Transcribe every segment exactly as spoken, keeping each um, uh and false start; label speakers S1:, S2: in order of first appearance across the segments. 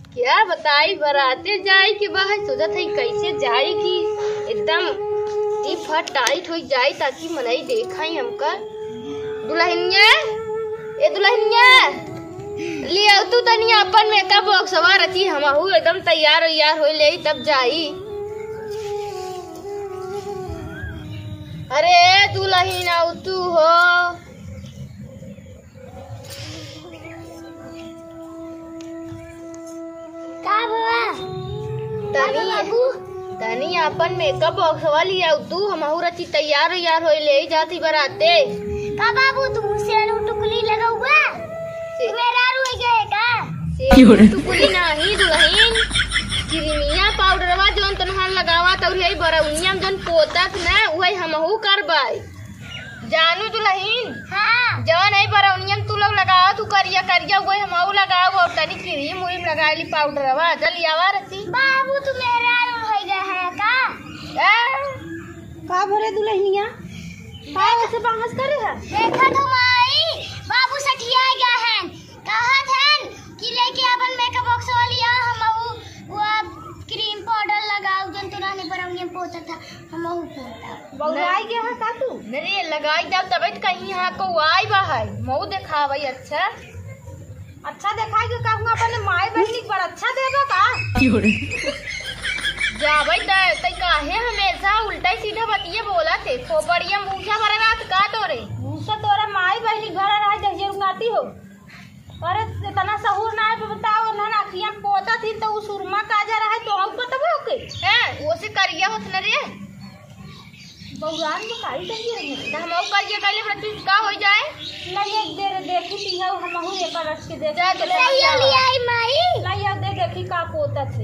S1: क्या बताई बराते जाए के बाहर सोचत है कैसे जाए कि एकदम टिप टाइट हो जाए ताकि मनई देखा ही हमका। दुल्हनिया ए दुल्हनिया ले आओ तू तनी अपन मेकअप बॉक्स सवार रची हमहू एकदम तैयार यार हो ले तब जाई। अरे दुल्हन आओ तू हो
S2: का बाबा
S1: तनी तनी अपन मेकअप बॉक्स वाली आओ तू हमहू रची तैयार यार हो ले जाती बराते।
S2: का बाबू तू से टुकली लगा हुआ मेरा रुई गए का
S1: टुकली नहीं दुल्हन क्रीमिया पाउडरवा जोन तनहार लगावा त उही बरौनिया जोन पोतत ना उही हमहू करबाई जानू दुल्हन।
S2: हां
S1: जवन है बरौनिया तू लोग लगाओ तू करिया करिया वही हमहू लगाओ और तनी क्रीम उरीम लगाली पाउडरवा जल्दी आवा रची।
S2: बाबू तू मेरा रुई गए है का
S1: ए का भरे दुल्हनिया का ऐसे बहस करे है।
S2: देखा तो माई बाबू सठिया गया है कहत है कि लेके अपन मेकअप बॉक्स वाली आ हमहू वो क्रीम पाउडर लगाओ जन तुरा ने बरौनिया पोता था हमहू पोता
S1: बउआई के है का तू नरे लगाई जब तब कहीं हां को आई बाहर मऊ देखावई। अच्छा अच्छा देखाई के कहूं अपन माई बहनी पर अच्छा देबा का जाबई त तई काहे हमेशा उल्टा सीधा बतिए बोला थे खोपड़िया मूछा भरा रात का तोरे मूछा तोरा माई बहनी घर रह जइए उनाती हो। अरे इतना सहूर ना है बताओ ना अखियां पोता थी तो उस सुरमा काजा रहा तो हम बताबो के हैं वो से करिया होत न रे भगवान में काई चाहिए रे हम और करिया काले प्रति का हो जाए नहीं एक देर देखी थी हमहू एक रस के दे जा
S2: ले आई माई
S1: नहीं दे देखी का पोता थे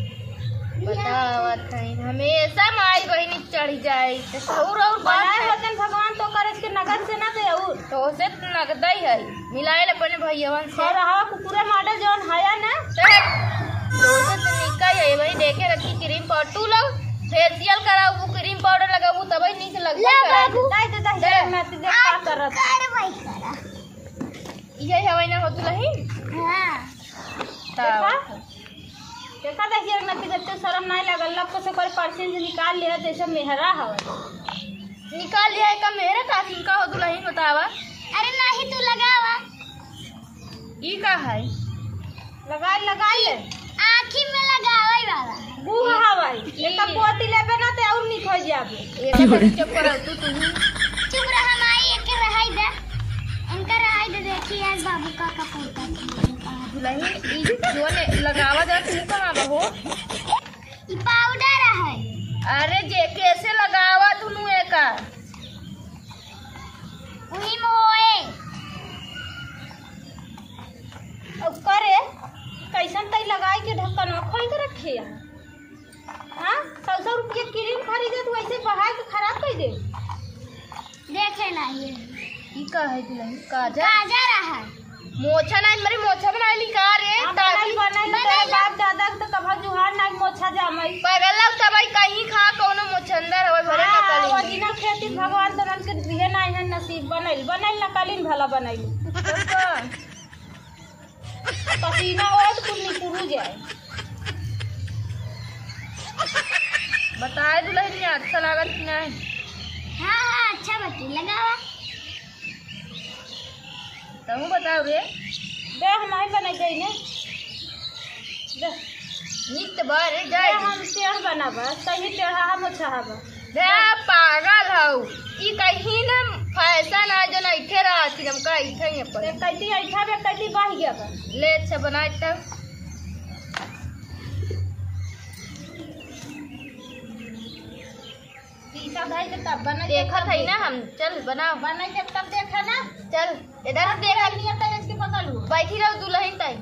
S1: बतावत है हमेशा माई बहनी चढ़ जाए सहूर और बनाए वतन भगवान तो करे के नगद से ना दे और तो से नगद ही है मिलाए अपने भैयावन से रहा पूरा मॉडल जोन है ना तो से तरीका है भाई देखे रखी क्रीम पाउडर तू लोग फेशियल कराओ वो क्रीम पाउडर लगाओ तभी नीक लगता है।
S2: बाबू
S1: दे दे दे मैं तुझे का करत
S2: कर भाई करा
S1: ये हवाई ना हो तुलही
S2: हां
S1: देखा देखा देखिए ना कि जब शर्म नहीं लगल लब को से कोई परसेंट निकाल लिया जैसे मेहरा हवा निकाल लिया है का मेरा कासिम का हो दुल्हन बतावा।
S2: अरे नहीं तू लगावा
S1: ई का है लगा लगा ले
S2: आँखी में लगावई वाला
S1: बू हवाई एक पोती लेबे ना ते और निक हो जाबे एक चुप कर तू तू
S2: चुप रह माई एक रहाई दे उनका रहाई दे देखी आज बाबू का का पोता
S1: दुल्हन ई जो ने लगावा जा तू कहां बहो
S2: ई पाउडर है।
S1: अरे जे कैसे लगावा तू एका
S2: उही में होए
S1: अब करे कैसन तई लगाई के ढक्कन में खोल के रखे हां सौ सौ रुपया क्रीम खरीदे तू ऐसे बहा के खराब कर दे
S2: देखे ना ये
S1: ई का है दुल्हन काजा
S2: काजा रहा
S1: मोछा नहीं मेरी मोछा बना ली का रे ताकि
S2: बनाई
S1: बाप दादा तो कभा जुहार नहीं मोछा जामई पगला सब कहीं खा कोनो मोछंदर होय भरे ना कली ओरिजिनल खेती भगवान तनन के दिए नहीं है नसीब बनैल बनैल ना कलीन भला बनैल पसीना ओए तो कुल निकुरु जाए। बताए दुल्हन अच्छा लागत कि नहीं।
S2: हां हां अच्छा बटी लगावा
S1: तू बताओ रे दे हमारे बना गई ने दे नित बार जाए हम टेढ़ बनाबा सही टेढ़ा हम छाबा दे पागल हौ ई कहीं ना फैशन आ जो नइथे रहत हम का इथे ही पर कटी ऐठा बे कटी बाह गया बा ले अच्छा बना तब तीसरा भाई के तब बना देखत है ना हम चल बनाओ बना जब तब देखा ना चल इधर देखा नहीं आता इसके पकड़ बैठी रहो दुल्हन तई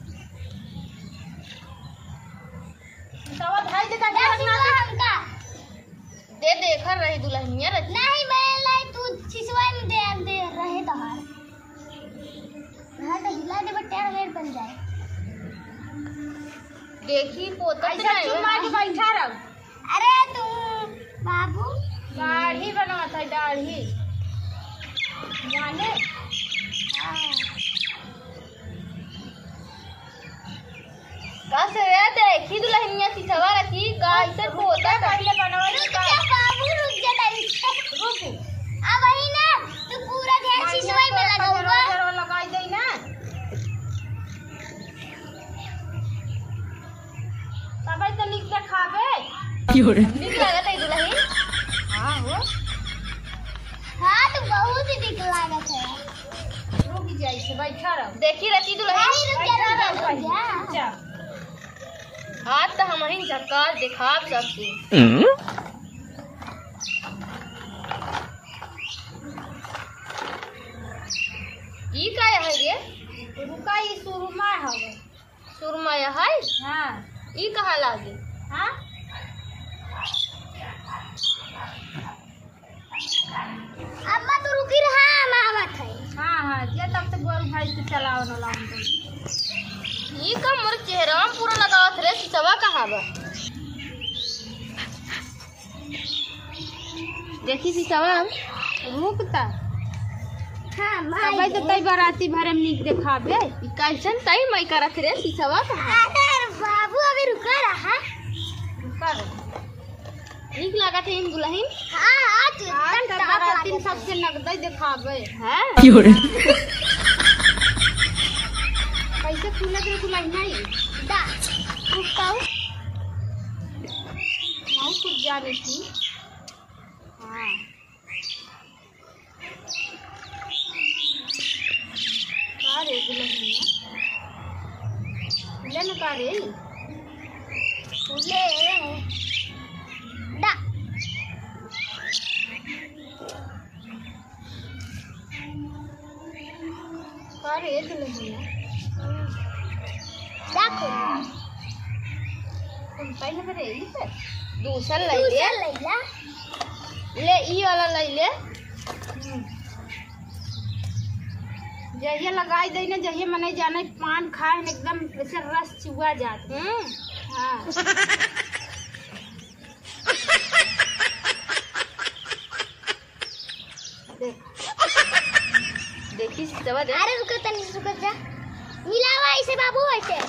S1: सवा भाई देखा
S2: हमका
S1: दे देखा रही दुल्हनिया रही
S2: नहीं मैं लाई तू सिसवाई में दे दे रहे तहार हां तो हिला दे बटे रेड बन जाए
S1: देखी पोता ऐसा चुमा के बैठा रहो।
S2: अरे तू बाबू
S1: दाढ़ी बनवा था दाढ़ी जाने का से रे देखी दुल्हनिया सीसवा रखी का इधर पोता पहले बनवाई का
S2: बाबू रुक जा तनी
S1: रुक
S2: अब वही ना तू पूरा ध्यान सीसवाई में लगाऊंगा
S1: जरा लगाई दे ना तब तो लिख के खाबे क्यों निक लागत है दुल्हन हां हो
S2: हां तो बहुत ही दिख लागत है
S1: रुक जाई से बैठा रह देखी रती दुल्हन
S2: रुक जा
S1: हाथ तो हम ही झक्कार दिखा सकते ई का है रे रुका ई सुरमा है सुरमा है हां ई कहां लागे हां
S2: अम्मा तू रुकी रहा मामा थे
S1: हां हां जे तब तक गोर भाई से चलाओ न लाऊं ई का मोर चेहरा में पूरा लगावत रे सीसवा कहां बा देखी सीसवा रुकता
S2: हां
S1: तब तो तई बाराती भरे में निक देखाबे ई कैसन तई मई करत रे सीसवा कहां
S2: अरे बाबू अभी रुका रहा
S1: रुका रे निक लागत है इन दुल्हन
S2: हां आज
S1: आज
S2: एकदम
S1: बाराती
S2: टॉप
S1: सबसे नगद दिखाबे हैं
S3: क्यों रे
S1: कैसे खुला के दुल्हन नहीं
S2: दा
S1: रुकाओ माऊ कुछ जाने की हां का रे दुल्हनिया ले न का रे
S2: ले दा
S1: का रे दुल्हनिया
S2: देखो
S1: तुम पहले रे ई से दूसरा ले
S2: तू
S1: ले
S2: चल लैला
S1: ले ई वाला ले ले जहिया लगाई दई ना जहिया मने जाने पान खाए न एकदम ऐसे रस चुआ जात हम्म हां देख देखी दवा दे
S2: अरे रुको तनी रुको जा मिलावा ऐसे बाबू ऐसे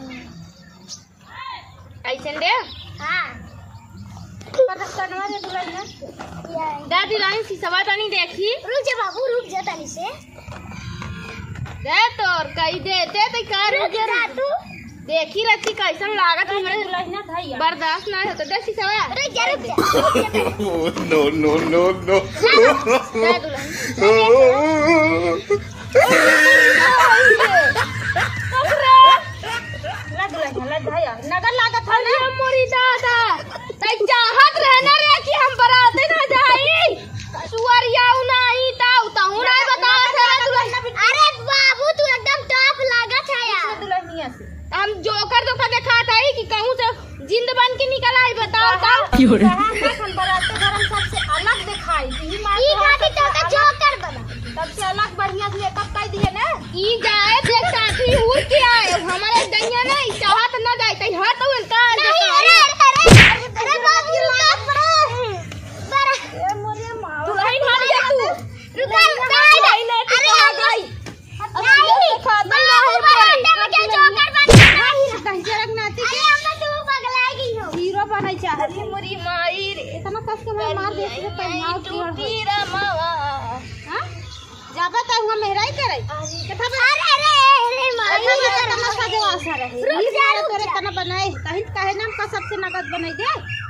S1: ऐसे दे
S2: हां
S1: पता करवा दे दुल्हन
S2: या
S1: दादी लाइन सी सवा तनी देखी
S2: रुक जा बाबू रुक जा तनी से
S1: दे तोर कई दे दे ते का रुक
S2: रुक जा तू
S1: देखी रखी कैसन लागत हमरे दुल्हन धैया बर्दाश्त ना होता दे सी सवा
S2: रुक जा रुक जा
S3: no no no no
S1: दे दुल्हन ला दुल्हन ला धैया नगर लागत है ना मोरी दादा तई चाहत रहना रे कि हम बराते ना जाई सुअरिया नहीं ताऊ ताऊ ना बता दुल्हन
S2: अरे बाबू तू एकदम टॉप लागत है यार
S1: दुल्हनिया से हम जोकर जोकर दिखाता है कि कहूं से जिंद बन के निकल आई बताओ ताऊ
S3: क्यों रे
S1: हम बराते घर हम सबसे अलग दिखाई ई मार
S2: ई खाती तो का जोकर बना
S1: सबसे अलग बढ़िया से मेकअप कर दिए ना ई जाए देख साथी उड़ के आए हमारे दैया नहीं चाहत ना जाए तई हाथ तो इनका
S2: नहीं अरे अरे अरे बाबू रुका बड़ा
S1: ए मोरे माँ दुल्हन हट जा तू
S2: रुका रुका
S1: अरे आ गई
S2: नहीं बाबू बराते में क्या जोकर बना
S1: कहीं रखनाती
S2: अरे अम्मा तू पगला गई हो
S1: हीरो बना चाहत है मोरी माई रे इतना कस के मैं मार दे से पहनाव टूटी रे मावा हां जाबा त हुआ मेहराई करे कथा
S2: अरे अरे अरे माई
S1: तना सजे आशा रहे
S2: रुक जा, रुक
S1: करे
S2: जा।
S1: तना बनाए कहीं काहे नाम का सबसे नगद बनाई दे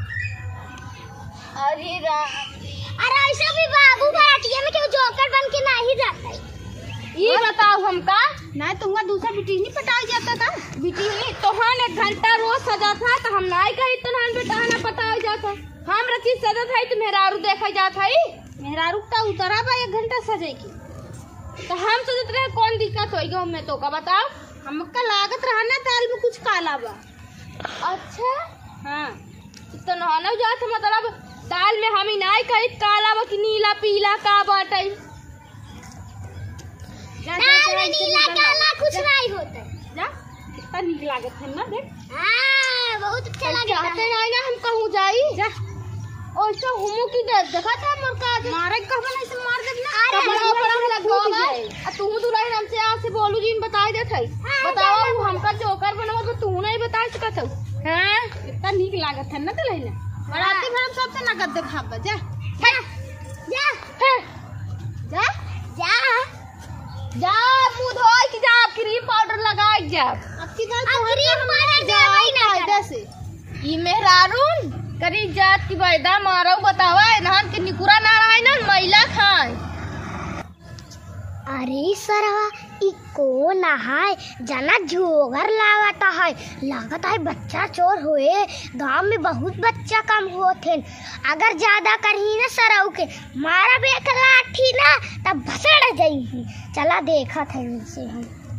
S1: अरे राम
S2: अरे ऐसा भी बाबू बरातिया में क्यों जोकर बन के नहीं जाता है
S1: ये बताओ हमका ना तुमका दूसरा बिटिनी पटाई जाता था बिटिनी तोहन एक घंटा रोज सजा था तो हम नाई कही तोहन बेटा ना पटाई जाता हम रची सजा था तो मेहरारू देखा जाता है मेहरारू का उतरा बा एक घंटा सजे की तो हम सोचते रहे कौन दिक्कत होई गो में तो का बताओ हमका लागत रहा ना दाल में कुछ काला बा अच्छा हां तो नहाना जात मतलब दाल में हम ही नाई कही काला बा कि नीला पीला का बाटे
S2: दाल में नीला काला कुछ नहीं होता
S1: जा कितना नीक लागत है ना देख
S2: हां बहुत अच्छा
S1: चल
S2: लगता
S1: चाहते
S2: है
S1: नहीं ना हम कहूँ जाई जा और इसका हुमू की दे देखा था मोर का मारे कहबा नहीं से मार देना
S2: अरे
S1: बड़ा
S2: हमर
S1: बड़ा
S2: पूरा
S1: लगवा
S2: टूट
S1: है
S2: जाए।
S1: आ तू दुल्हन हमसे आज से बोलू जी बता दे थई
S2: हाँ,
S1: बताओ
S2: जा, जा।
S1: हमका जोकर बनवा तो तू नहीं बता सकत हो। हां इतना नीक लागत है ना तो लइला बराती में हम सबसे नगद देखाबा जा
S2: जा जा
S1: जा
S2: जा
S1: जा मुंह धोई के जा क्रीम पाउडर लगाई जा अब की जा तो
S2: क्रीम पाउडर देवई ना
S1: जैसे ई मेहरारून करी जात की बैदा मारो बतावा नहान के निकुरा ना रहा ना महिला खाए।
S2: अरे सरवा ई को नहाय जना जोगर लागता है लागता है बच्चा चोर होए गांव में बहुत बच्चा कम होते अगर ज्यादा करही ना सरऊ के मारा बे एक लाठी ना तब भसड़ जाई चला देखा थे इनसे हम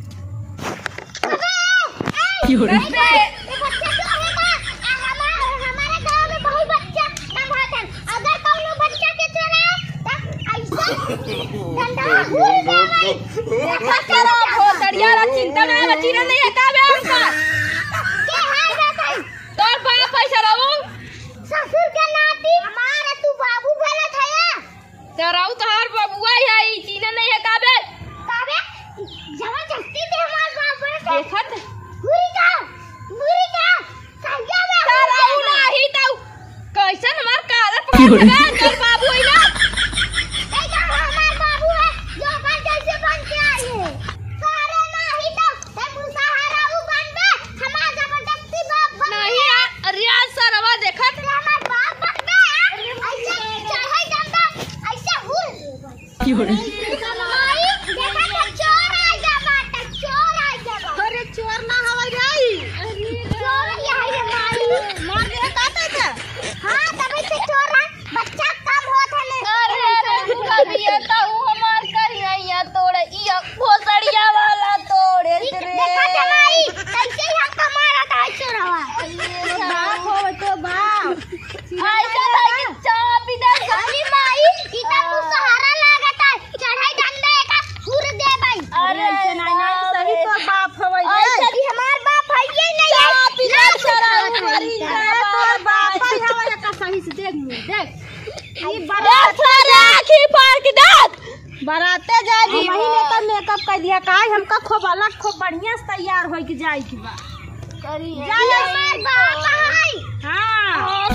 S1: चिंता नहीं बची नहीं है का हमका
S2: के हाय जाता है
S1: तोर बाप पैसा रहू
S2: ससुर के नाती हमारा तू बाबू बोला था या
S1: तेराऊ तोहर बबुआ है ई चीज नहीं है का बे
S2: काबे जबरदस्ती दे हमार बाप पर
S1: देखत
S2: बुरी का बुरी का सजा में
S1: तेराऊ नहीं तो कैसन हमार काला पकड़ के तोर बाबू है ना
S2: देखा हमार बाबू है जो पर जैसे बन के आई है सारे नहीं तो ते मुसहारा उ बनबे हमार जबरदस्ती बाप बन
S1: नहीं अरे सरवा देखत
S2: हमार बाप बनबे ऐसे चाहे डंडा ऐसे हुल
S1: क्यों रे
S2: माई देखा तो चोर आ जा बाटा चोर आ जा
S1: अरे चोर ना हवा जाई
S2: अरे चोर यही है माई
S1: मार दे काटे था
S2: हां तभी से चोर है बच्चा कम होत है ले
S1: अरे कबिया तो हमार कर नहीं है तोड़े ई भोसड़िया वाला तोड़े रे
S2: देखा जमाई कैसे ही हमको मारा था चोरवा
S1: बाप हो तो बाप ऐसा भाई की चाप इधर
S2: अरे माई इतना तू सहारा लागत है चढ़ाई डंडा का हुर दे भाई
S1: अरे नहीं नहीं सही तो बाप होवे
S2: ऐसा भी हमार बाप है ये नहीं है
S1: चाप इधर चढ़ा मरी जा तोर बाप होवे का सही से देख मुंह देख ई बारात राखी पार के देख बाराते जाई महीने का मेकअप कर दिया काहे हमका खूब अलग खूब बढ़िया से तैयार होई के जाई की बा करी
S2: जाई हमार बाप है
S1: हां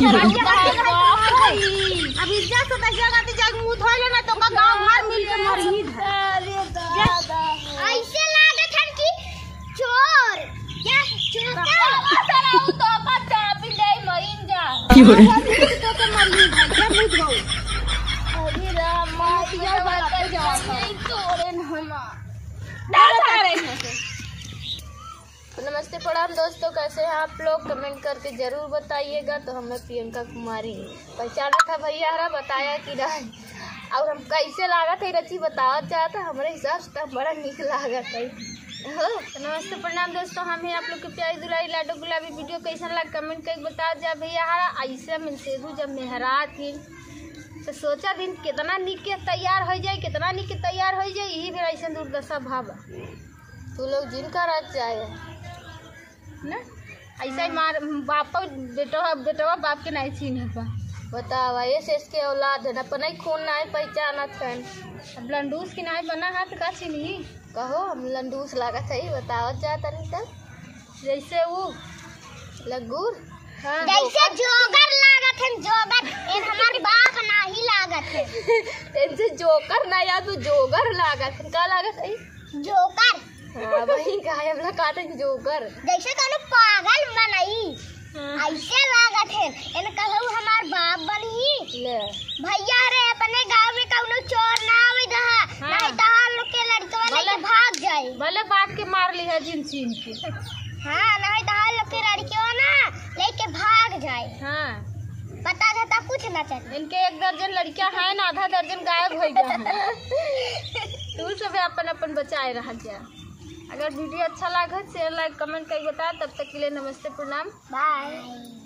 S1: अब इज्जत से तक जगह जाग मुंह धो लेना तो का गांव भर मिल के मरही अरे दादा
S2: ऐसे लागत है कि चोर क्या चोर क्या
S1: चलाऊ तो का चापी दे मरीन जा
S3: क्यों रे?
S1: तो के मरही भाई क्या मुंह धो अरे राम मातिया बात कर जाओ नहीं तोरे न हम डर रहे हैं तो नमस्ते प्रणाम दोस्तों, कैसे हैं आप लोग? कमेंट करके जरूर बताइएगा। तो हमें प्रियंका कुमारी पहचाना था भैया हरा बताया कि नहीं और हम कैसे लागत है रची बतावत चाहता हमारे हिसाब से बड़ा निक लागत है। तो नमस्ते प्रणाम दोस्तों, हम हैं आप लोग के प्यारी दुलाई लाडो गुलाबी। वीडियो कैसा लगा कमेंट करके बता जा भैया हरा। ऐसे मिलते जब मेहरा थी तो सोचा दिन कितना निक के तैयार हो जाए कितना निक के तैयार हो जाए यही फिर ऐसा दुर्दशा भाव तू लोग जिनका रात जाए ना ऐसा ही मार बाप बेटवा बेटवा बाप के नहीं छीन पा बतावा ये शेष के औलाद है अपन ही खून नहीं पहचानत है। अब लंडूस की नहीं बना हाथ का छीनी कहो हम लंडूस लागत है बतावत जाता नहीं तब जैसे वो लगूर हाँ
S2: जैसे जोगर लागत है जोगर एक हमार बाप नहीं लागत है
S1: इनसे जोकर ना या तू जोगर लागत है का लागत है
S2: जोकर
S1: हाँ वही का है हमला काटे जोकर
S2: जैसे कोनो पागल बनई ऐसे लागत है इन कहू हमार बाप बनही
S1: ले
S2: भैया रे अपने गांव में कोनो चोर ना आवे रहा
S1: हाँ।
S2: नहीं तो हाल लोग के लड़कवा लेके भाग जाए
S1: भले बाप के मार ली है जिन छीन के
S2: हां नहीं तो हाल लोग के लड़कियों ना लेके भाग जाए
S1: हाँ
S2: पता था कुछ ना चले
S1: इनके एक दर्जन लड़कियां हैं ना आधा दर्जन गायब हो गया है तू सब अपन अपन बचाए रह जा। अगर वीडियो अच्छा लगा शेयर लाइक कमेंट करके बता। तब तक के लिए नमस्ते प्रणाम
S2: बाय।